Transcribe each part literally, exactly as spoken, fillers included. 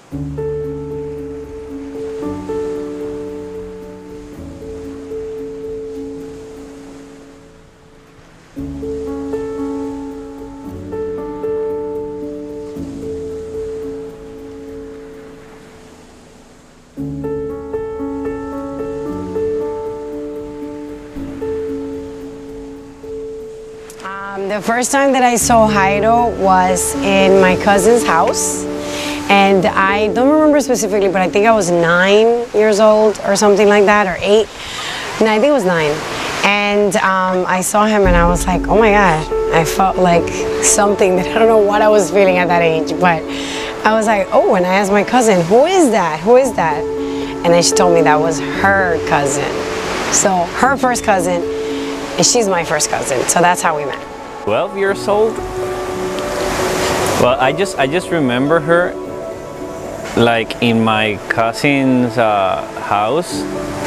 Um, the first time that I saw Jairo was in my cousin's house, and I don't remember specifically, but I think I was nine years old or something like that, or eight. No, I think it was nine. And um, I saw him and I was like, oh my God, I felt like something that I don't know what I was feeling at that age, but I was like, oh, and I asked my cousin, who is that? Who is that? And then she told me that was her cousin. So her first cousin, and she's my first cousin, so that's how we met. twelve years old? Well, I just, I just remember her like in my cousin's uh, house.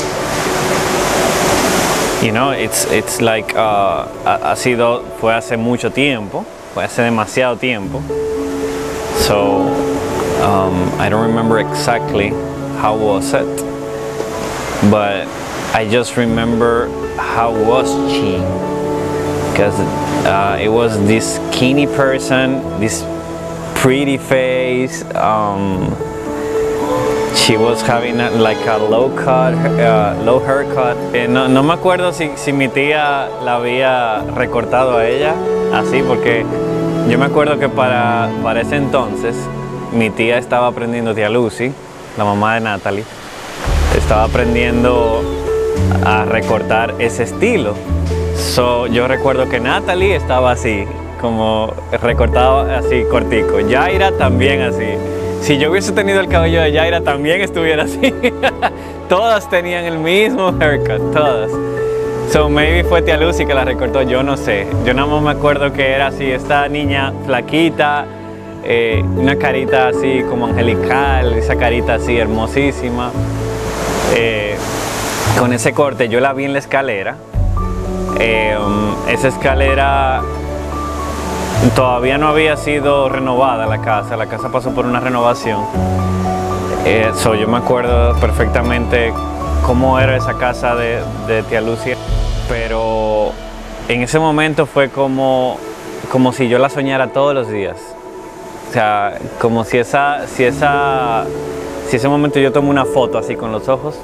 You know, it's, it's like, uh, ha sido, fue hace mucho tiempo, fue hace demasiado tiempo. So, um, I don't remember exactly how was it, but I just remember how was she, because uh, it was this skinny person, this pretty face. Um, She was having a, like a low cut, uh, low haircut. Eh, no, no me acuerdo si, si mi tía la había recortado a ella así, porque yo me acuerdo que para, para ese entonces mi tía estaba aprendiendo, tía Lucy, la mamá de Natalie, estaba aprendiendo a recortar ese estilo. So, yo recuerdo que Natalie estaba así, como recortado así cortico. Yaira también así. Si yo hubiese tenido el cabello de Yaira, también estuviera así. Todas tenían el mismo haircut, todas. So maybe fue tía Lucy que la recortó, yo no sé. Yo nada más me acuerdo que era así, esta niña flaquita, eh, una carita así como angelical, esa carita así hermosísima. Eh, con ese corte, yo la vi en la escalera. Eh, um, esa escalera todavía no había sido renovada la casa, la casa pasó por una renovación. Eh, so yo me acuerdo perfectamente cómo era esa casa de, de tía Lucia, pero en ese momento fue como, como si yo la soñara todos los días. O sea, como si, esa, si, esa, si ese momento yo tomé una foto así con los ojos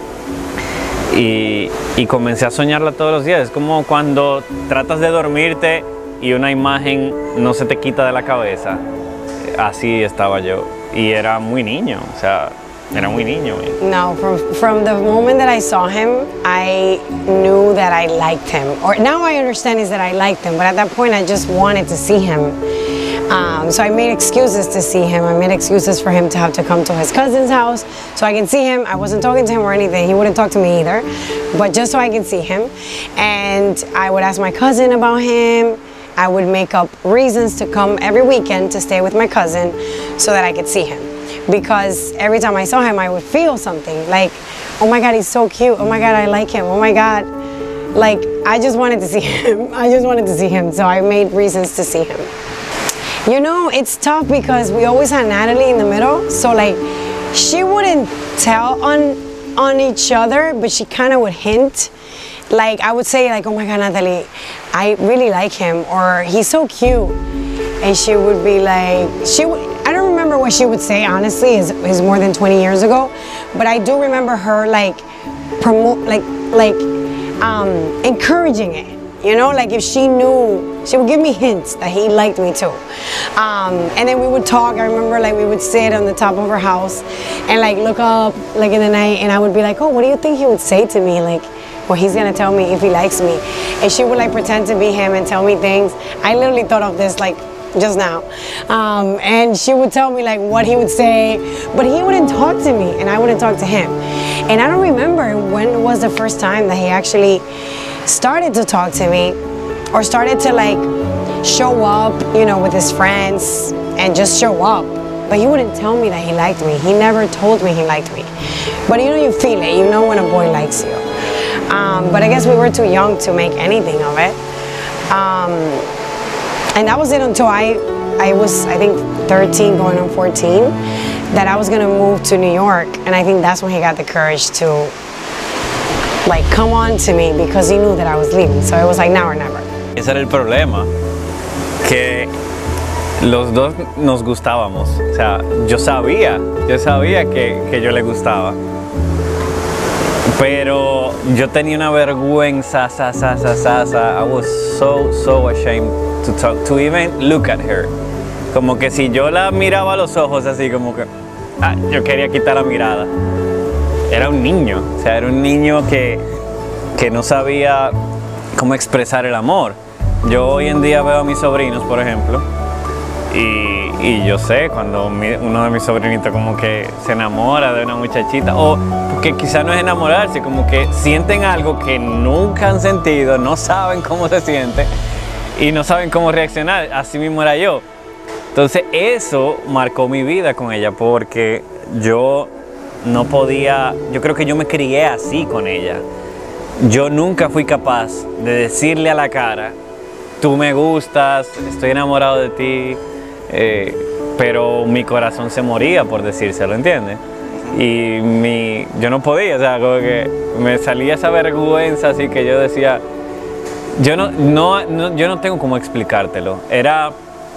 y, y comencé a soñarla todos los días. Es como cuando tratas de dormirte y una imagen no se te quita de la cabeza. Así estaba yo. Y era muy niño, o sea, era muy niño. No, from, from the moment that I saw him, I knew that I liked him. Or now I understand is that I liked him, but at that point I just wanted to see him. Um, so I made excuses to see him. I made excuses for him to have to come to his cousin's house so I can see him. I wasn't talking to him or anything. He wouldn't talk to me either, but just so I can see him. And I would ask my cousin about him. I would make up reasons to come every weekend to stay with my cousin so that I could see him. Because every time I saw him, I would feel something like, oh my God, he's so cute. Oh my God, I like him. Oh my God. Like, I just wanted to see him. I just wanted to see him. So I made reasons to see him. You know, it's tough because we always had Natalie in the middle. So like, she wouldn't tell on, on each other, but she kind of would hint. Like, I would say like, oh my God, Natalie, I really like him, or he's so cute. And she would be like, she would, I don't remember what she would say, honestly, it's, it's more than twenty years ago. But I do remember her like, promote, like, like um, encouraging it. You know, like if she knew, she would give me hints that he liked me too. Um, and then we would talk. I remember like we would sit on the top of her house and like look up like in the night, and I would be like, oh, what do you think he would say to me? Like, well, he's gonna tell me if he likes me. And she would like pretend to be him and tell me things. I literally thought of this like just now. Um, and she would tell me like what he would say, but he wouldn't talk to me and I wouldn't talk to him. And I don't remember when was the first time that he actually started to talk to me or started to like show up, you know, with his friends and just show up. But he wouldn't tell me that he liked me. He never told me he liked me. But you know, you feel it. You know when a boy likes you. Um, but I guess we were too young to make anything of it. Um, and that was it until I, I was, I think, thirteen going on fourteen. that I was gonna move to New York, and I think that's when he got the courage to like come on to me because he knew that I was leaving. So it was like now or never. Ese era el problema, que los dos nos gustábamos. O sea, yo sabía, yo sabía que, que yo le gustaba. Pero yo tenía una vergüenza, sa, sa, sa, sa, sa. I was so, so ashamed to talk, to even look at her. Como que si yo la miraba a los ojos así, como que ah, yo quería quitar la mirada. Era un niño, o sea, era un niño que, que no sabía cómo expresar el amor. Yo hoy en día veo a mis sobrinos, por ejemplo, y, y yo sé cuando mi, uno de mis sobrinitos como que se enamora de una muchachita, o porque quizá no es enamorarse, como que sienten algo que nunca han sentido, no saben cómo se siente y no saben cómo reaccionar. Así mismo era yo. Entonces eso marcó mi vida con ella porque yo no podía, yo creo que yo me crié así con ella. Yo nunca fui capaz de decirle a la cara, tú me gustas, estoy enamorado de ti, eh, pero mi corazón se moría por decírselo, ¿entiendes? Y mi, yo no podía, o sea, como que me salía esa vergüenza así que yo decía, yo no, no, no, yo no tengo cómo explicártelo. Era,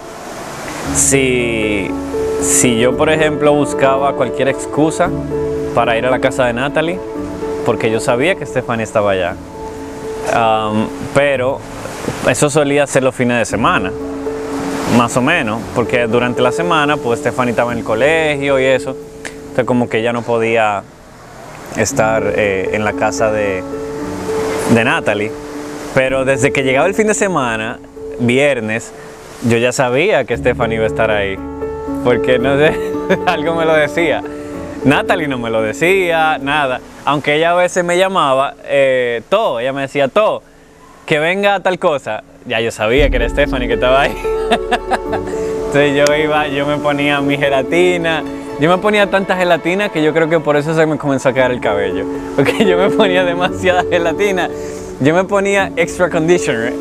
si, si yo por ejemplo buscaba cualquier excusa para ir a la casa de Natalie, porque yo sabía que Stephanie estaba allá, um, pero eso solía ser los fines de semana, más o menos, porque durante la semana pues Stephanie estaba en el colegio y eso, entonces como que ella no podía estar eh, en la casa de, de Natalie, pero desde que llegaba el fin de semana, viernes, yo ya sabía que Stephanie iba a estar ahí, porque no sé, algo me lo decía. Natalie no me lo decía, nada, aunque ella a veces me llamaba, eh, todo, ella me decía todo, que venga tal cosa, ya yo sabía que era Stephanie que estaba ahí. Entonces yo iba, yo me ponía mi gelatina, yo me ponía tanta gelatina que yo creo que por eso se me comenzó a caer el cabello, porque yo me ponía demasiada gelatina, yo me ponía extra conditioner,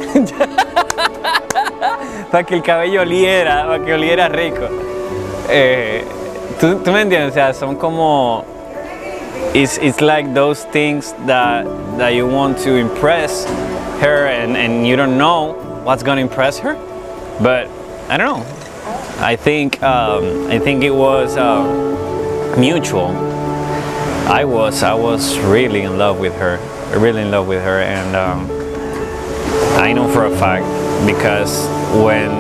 para que el cabello oliera, para que oliera rico. Eh, ¿tú, ¿Tú me entiendes? O sea, son como... It's, it's like those things that, that you want to impress her and, and you don't know what's going to impress her. But I don't know. I think, um, I think it was uh, mutual. I was, I was really in love with her, really in love with her. And um, I know for a fact because when,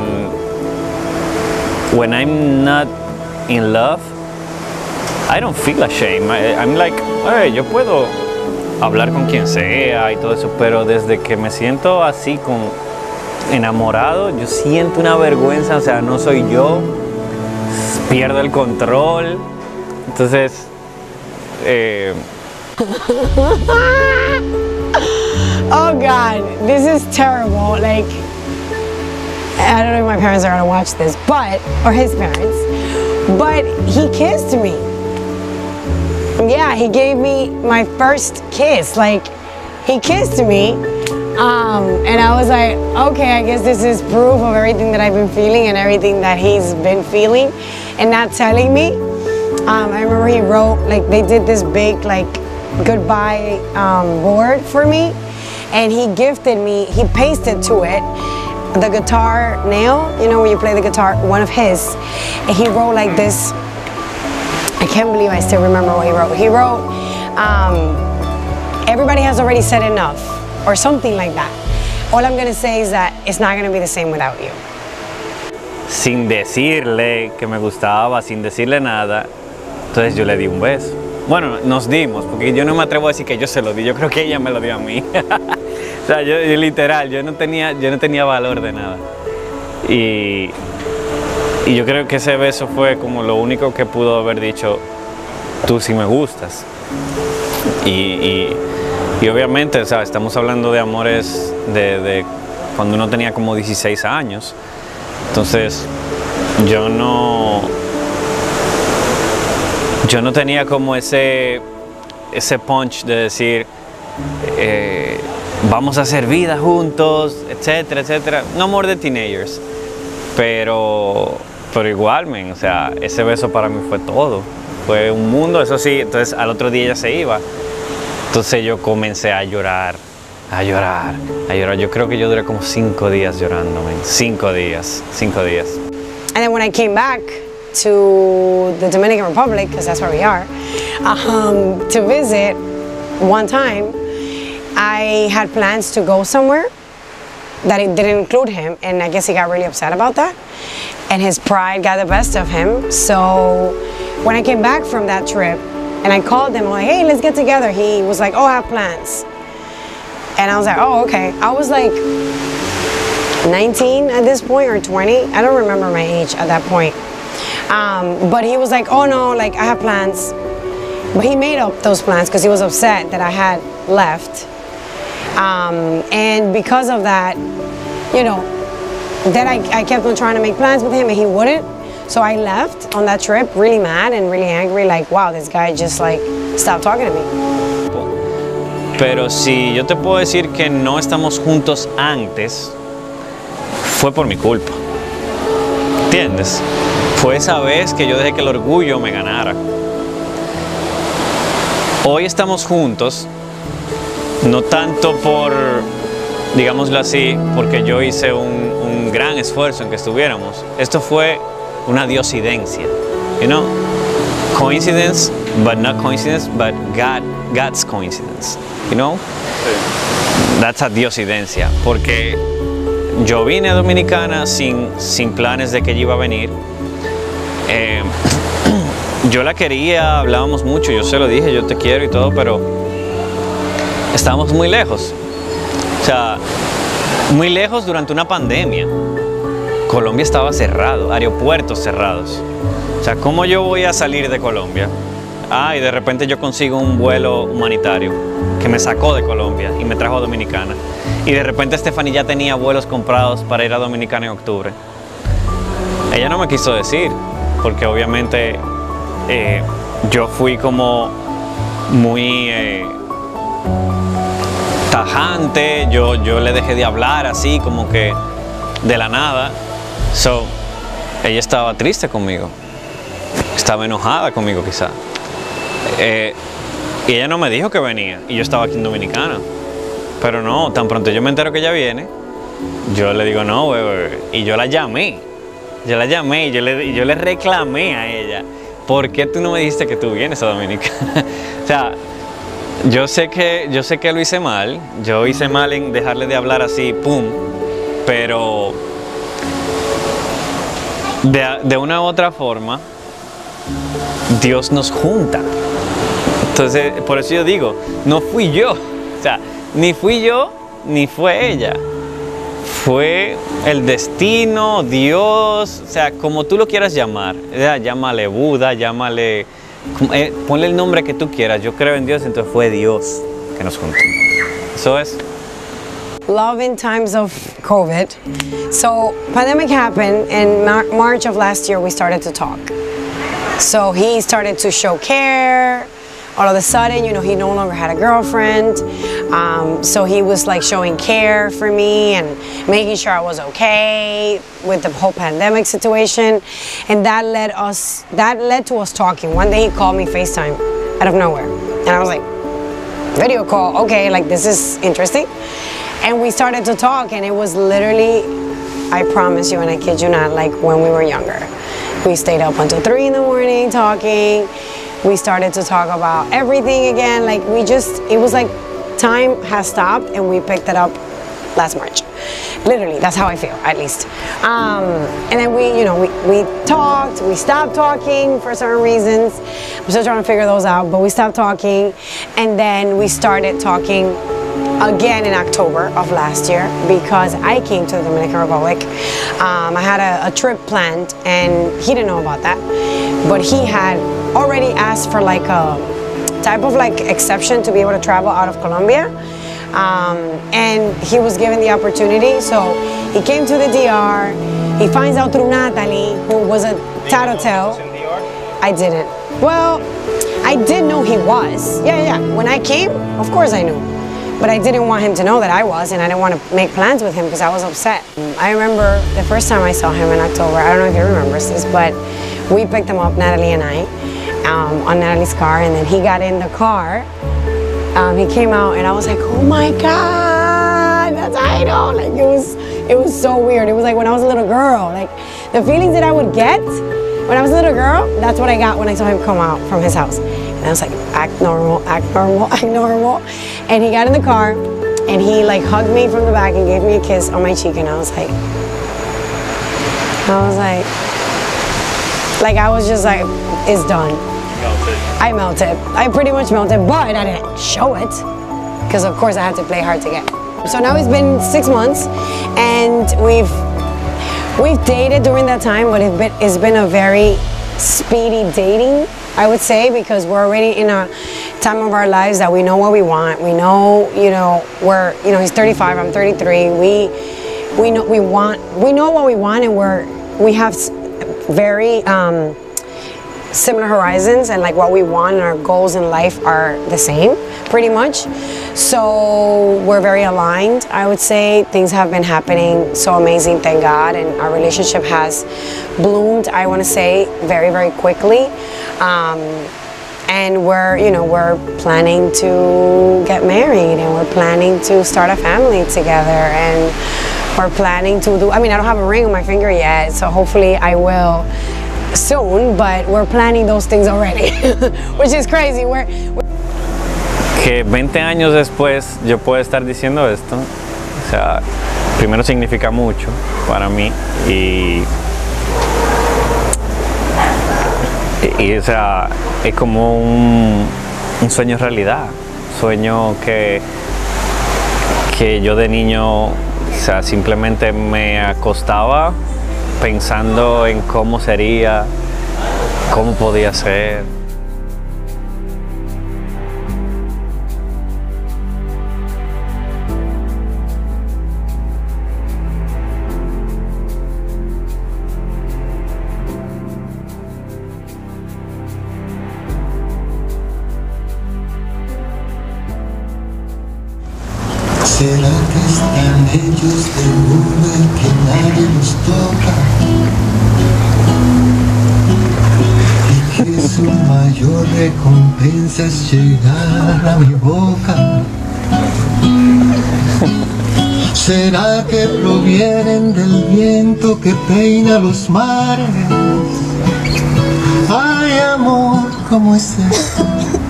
when I'm not in love, I don't feel ashamed. I, I'm like, hey, yo puedo hablar con quien sea y todo eso, pero desde que me siento así, con enamorado, yo siento una vergüenza, o sea, no soy yo, pierdo el control, entonces... Eh... Oh God, this is terrible. Like, I don't know if my parents are gonna watch this, but, or his parents, but he kissed me. Yeah, he gave me my first kiss. Like, he kissed me, um, and I was like, okay, I guess this is proof of everything that I've been feeling and everything that he's been feeling and not telling me. Um, I remember he wrote, like, they did this big, like, goodbye um, board for me, and he gifted me, he pasted to it the guitar nail, you know, when you play the guitar, one of his, and he wrote like this. I can't believe I still remember what he wrote. He wrote, um, everybody has already said enough, or something like that. All I'm gonna say is that it's not gonna be the same without you. Sin decirle que me gustaba, sin decirle nada, entonces yo le di un beso. Bueno, nos dimos, porque yo no me atrevo a decir que yo se lo di, yo creo que ella me lo dio a mí. O sea, yo, yo literal, yo no tenía, yo no tenía valor de nada. Y... Y yo creo que ese beso fue como lo único que pudo haber dicho, tú sí me gustas. Y, y, y obviamente, o sea, estamos hablando de amores de, de cuando uno tenía como dieciséis años. Entonces, yo no, yo no tenía como ese, ese punch de decir, eh, vamos a hacer vida juntos, etcétera, etcétera. Un amor de teenagers. Pero... pero igual, men, o sea, ese beso para mí fue todo. Fue un mundo, eso sí. Entonces al otro día ella se iba. Entonces yo comencé a llorar, a llorar, a llorar. Yo creo que yo duré como cinco días llorando, men. Cinco días, cinco días. And then when I came back to the Dominican Republic, because that's where we are, um, to visit one time, I had plans to go somewhere that it didn't include him, and I guess he got really upset about that, and his pride got the best of him. So when I came back from that trip, and I called him, I'm like, hey, let's get together. He was like, oh, I have plans. And I was like, oh, okay. I was like nineteen at this point, or twenty. I don't remember my age at that point. Um, but he was like, oh no, like I have plans. But he made up those plans because he was upset that I had left. Um, and because of that, you know, then I, I kept on trying to make plans with him and he wouldn't. So I left on that trip really mad and really angry, like, wow, this guy just like stopped talking to me. Pero si yo te puedo decir que no estamos juntos antes, fue por mi culpa. ¿Entiendes? Fue esa vez que yo dejé que el orgullo me ganara. Hoy estamos juntos, no tanto por, digámoslo así, porque yo hice un, un gran esfuerzo en que estuviéramos. Esto fue una diosidencia, you know? Coincidence, but not coincidence, but God, God's coincidence, you know? Sí. That's a diosidencia, porque yo vine a Dominicana sin, sin planes de que ella iba a venir. Eh, yo la quería, hablábamos mucho, yo se lo dije, yo te quiero y todo, pero estábamos muy lejos. O sea, muy lejos durante una pandemia. Colombia estaba cerrado, aeropuertos cerrados. O sea, ¿cómo yo voy a salir de Colombia? Ah, y de repente yo consigo un vuelo humanitario que me sacó de Colombia y me trajo a Dominicana. Y de repente Stephanie ya tenía vuelos comprados para ir a Dominicana en octubre. Ella no me quiso decir, porque obviamente eh, yo fui como muy eh, tajante, yo, yo le dejé de hablar así como que de la nada. So, ella estaba triste conmigo, estaba enojada conmigo quizá. Eh, y ella no me dijo que venía y yo estaba aquí en Dominicana. Pero no, tan pronto yo me entero que ella viene, yo le digo no, bebé, y yo la llamé. Yo la llamé y yo le, yo le reclamé a ella, ¿por qué tú no me dijiste que tú vienes a Dominicana? O sea, yo sé, que, yo sé que lo hice mal, yo hice mal en dejarle de hablar así, pum, pero de, de una u otra forma, Dios nos junta. Entonces, por eso yo digo, no fui yo, o sea, ni fui yo, ni fue ella. Fue el destino, Dios, o sea, como tú lo quieras llamar. Llámale Buda, llámale, eh, ponle el nombre que tú quieras. Yo creo en Dios, entonces fue Dios que nos juntó. Eso es. Love in times of COVID. So, pandemic happened, and Mar March of last year we started to talk. So he started to show care. All of a sudden, you know, he no longer had a girlfriend. Um, so he was like showing care for me and making sure I was okay with the whole pandemic situation. And that led us, that led to us talking. One day he called me FaceTime out of nowhere. And I was like, video call, okay, like this is interesting. And we started to talk, and it was literally, I promise you, and I kid you not, like when we were younger. We stayed up until three in the morning talking. We started to talk about everything again. Like we just, it was like time has stopped and we picked it up last March. Literally, that's how I feel, at least. Um, and then we, you know, we, we talked, we stopped talking for certain reasons. I'm still trying to figure those out, but we stopped talking. And then we started talking again in October of last year because I came to the Dominican Republic. Um, I had a, a trip planned and he didn't know about that, but he had already asked for like a type of like exception to be able to travel out of Colombia. Um, and he was given the opportunity, so he came to the D R. He finds out through Natalie, who was a tattletale. I didn't. Well, I did know he was. Yeah, yeah. When I came, of course I knew. but I didn't want him to know that I was, and I didn't want to make plans with him because I was upset. I remember the first time I saw him in October, I don't know if he remembers this, but we picked him up, Natalie and I, um, on Natalie's car, and then he got in the car. Um, he came out, and I was like, oh my God, that's Idol. Like, it was, it was so weird. It was like when I was a little girl. Like, the feelings that I would get when I was a little girl, that's what I got when I saw him come out from his house. And I was like, act normal, act normal, act normal. And he got in the car, and he like hugged me from the back and gave me a kiss on my cheek, and I was like, I was like, like I was just like, it's done. Melted. I melted. I pretty much melted, but I didn't show it, because of course I had to play hard to get. So now it's been six months, and we've we've dated during that time, but it's been, it's been a very speedy dating, I would say, because we're already in a time of our lives that we know what we want. We know, you know, we're, you know, he's thirty-five, I'm thirty-three. We, we know we want, we know what we want, and we're, we have very um, similar horizons, and like what we want and our goals in life are the same, pretty much. So we're very aligned, I would say. Things have been happening so amazing, thank God, and our relationship has bloomed, I want to say, very, very quickly. Um, and we're, you know, we're planning to get married, and we're planning to start a family together, and we're planning to do, I mean, I don't have a ring on my finger yet, so hopefully I will soon, but we're planning those things already, which is crazy. We're, we're Que veinte años después yo puedo estar diciendo esto, o sea, primero significa mucho para mí, y, y o sea, es como un, un sueño realidad, sueño que, que yo de niño, o sea, simplemente me acostaba pensando en cómo sería, cómo podía ser. ¿Será que están hechos de mundo en que nadie nos toca? Y que su mayor recompensa es llegar a mi boca. ¿Será que provienen del viento que peina los mares? Ay, amor, ¿cómo es esto?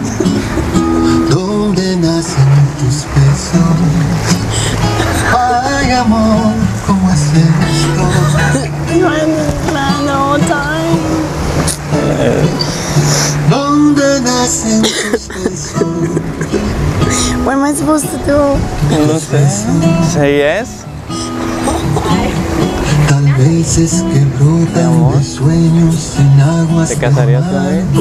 ¿Dónde nacen tus besos? Ay, amor, ¿cómo es esto? ¿Dónde nacen tus besos? What am I supposed to do? No sé. Say yes. Tal vez es que brotan de sueños en aguas. ¿Te casarías conmigo?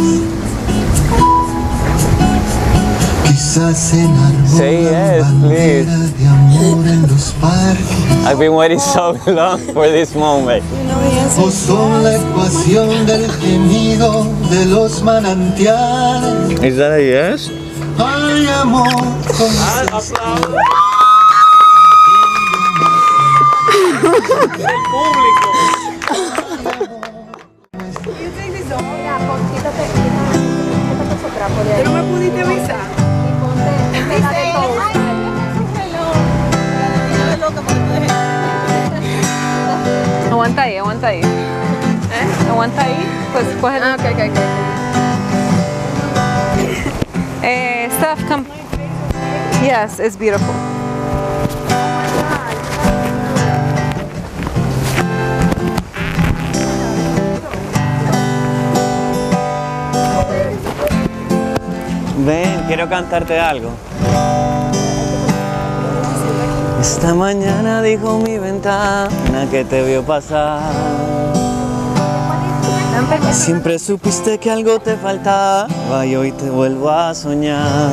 Quizás en Say yes, please. de amor en los parques. I've been waiting so long for this moment. O son la ecuación del gemido de los manantiales. Is that a yes? Ay, amor, ¿cómo es esto? ¿Tú no me pudiste avisar? Aguanta ahí, aguanta ahí. ¿Eh? Aguanta ahí, pues coge. Ah, ok, ok, ok. Eh, Steph, come. Yes, it's beautiful. Ven, quiero cantarte algo. Esta mañana dijo mi ventana que te vio pasar. Siempre supiste que algo te faltaba y hoy te vuelvo a soñar.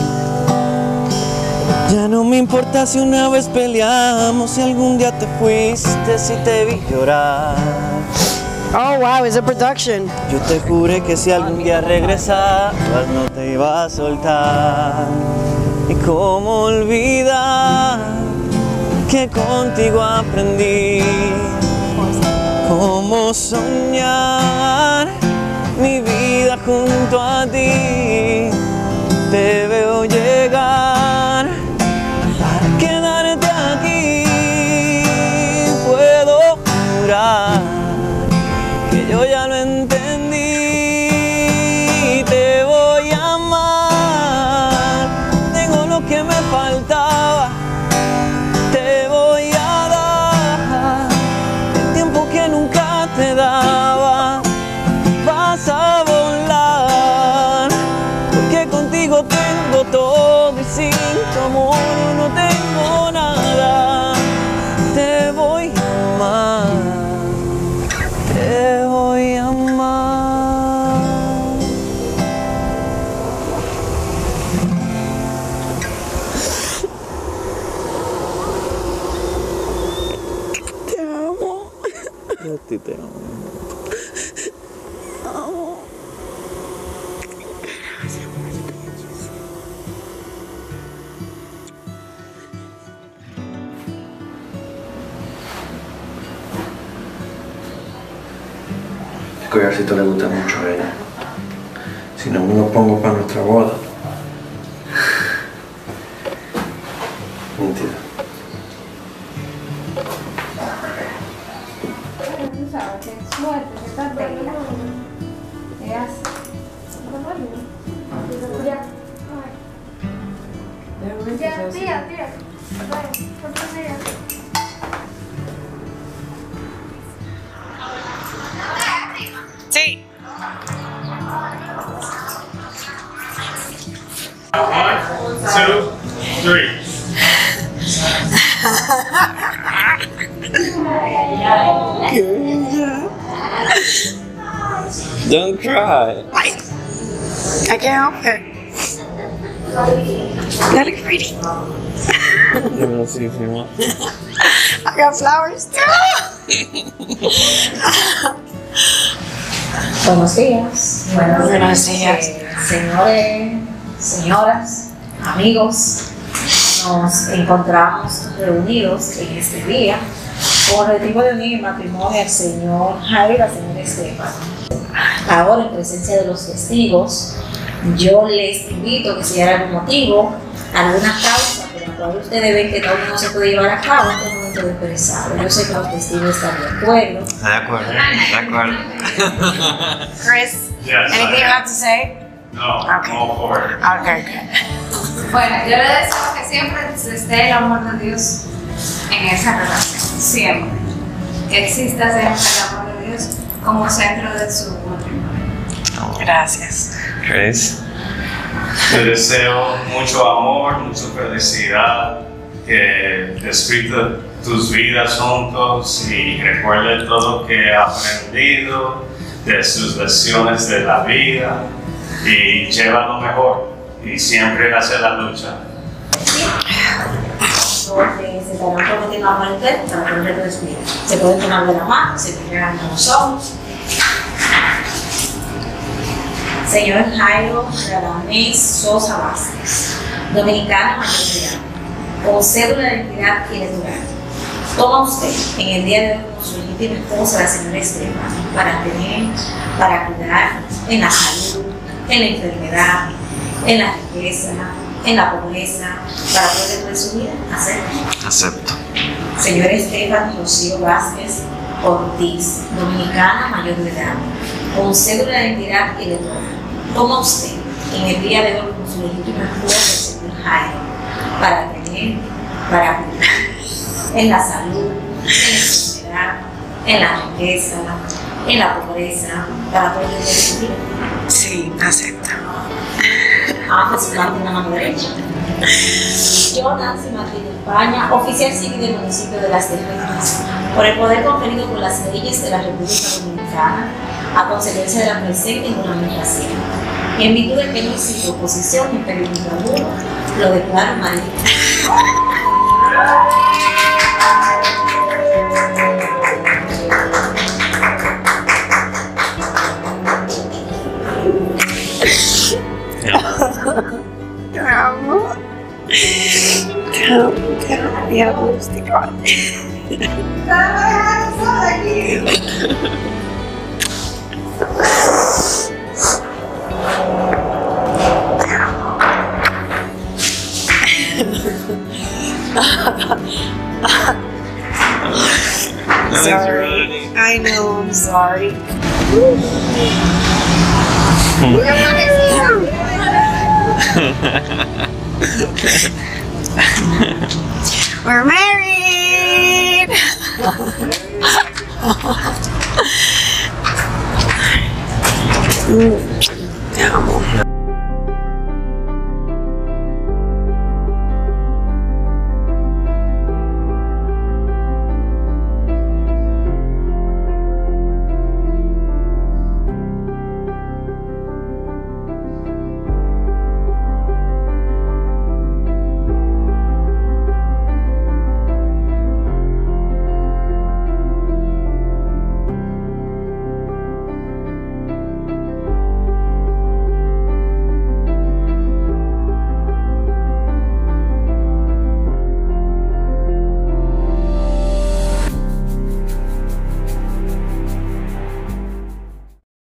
Ya no me importa si una vez peleamos, si algún día te fuiste, si te vi llorar. Oh, wow, it's a production. Yo te juré que si algún día regresabas no te iba a soltar. Y cómo olvidar que contigo aprendí. Cómo soñar mi vida junto a ti. Te veo llegar para quedarte aquí. Puedo jurar que yo ya lo entendí. Te voy a amar, tengo lo que me faltaba. Te voy a dar el tiempo que nunca te daba. Vas a volar, porque contigo tengo todo y sin tu amor no tengo nada. Te voy a amar, te voy a amar. Te amo. Yo a ti te amo. El collarcito le gusta mucho a ella. Si no me lo pongo para nuestra boda. Mentira. Tú sabes, qué suerte, qué tan bella. ¿Qué hace? Ya, tía, tía. Vaya, por favor. Sí. One, two, three. Don't cry. I can't help it. That looks pretty. Hermosísimo. I got flowers too. Buenos días. Buenos, Buenos días. Eh, señores, señoras, amigos, nos encontramos reunidos en este día con el objetivo de unir en matrimonio al señor Jairo y la señora Estefan. Ahora, en presencia de los testigos, yo les invito a que si hay algún motivo, alguna causa por la cual ustedes ven que no, no se puede llevar a cabo, es el momento de expresarlo. Yo sé que los testigos están de acuerdo. De acuerdo, de acuerdo. Chris, Yes, anything I- you have to say? No, Okay. all for it. Okay, good. Bueno, yo le deseo que siempre esté el amor de Dios en esa relación, siempre. Que exista siempre el amor de Dios como centro de su matrimonio. Gracias. Chris. Te deseo mucho amor, mucha felicidad, que disfrute tus vidas juntos y recuerde todo lo que ha aprendido de sus lecciones de la vida y lleva lo mejor y siempre hace la lucha. Porque se estarán prometiendo amor eterno para que el resto de su vida. Se pueden tomar de la mano, se miran a los ojos. Señor Jairo Radamés Sosa Vázquez, dominicana mayor de edad, con cédula de identidad ilegal. Toma usted en el día de hoy como su legítima esposa, la señora Estefan, para tener, para cuidar en la salud, en la enfermedad, en la riqueza, en la pobreza, para poder de su vida hacer. Acepto. Señor Estefan Rocío Vázquez Ortiz, dominicana mayor de edad, con cédula de identidad electoral. Toma usted en el día de hoy con su legítima esposa, el señor Jairo, para tener, para cuidar en la salud, en la enfermedad, en la riqueza, en la pobreza, para poder de su vida. Sí, acepto. Ambos plantan la mano derecha. Yo, Nancy Martín España, oficial civil del municipio de Las Terrenas, por el poder conferido por las leyes de la República Dominicana, a consecuencia de la presente juramentación. En virtud de que no existe oposición ni impedimento alguno, lo declaro válido. Te amo. Ya lipstick on. Sorry. I know, I'm sorry. We're married! Mm.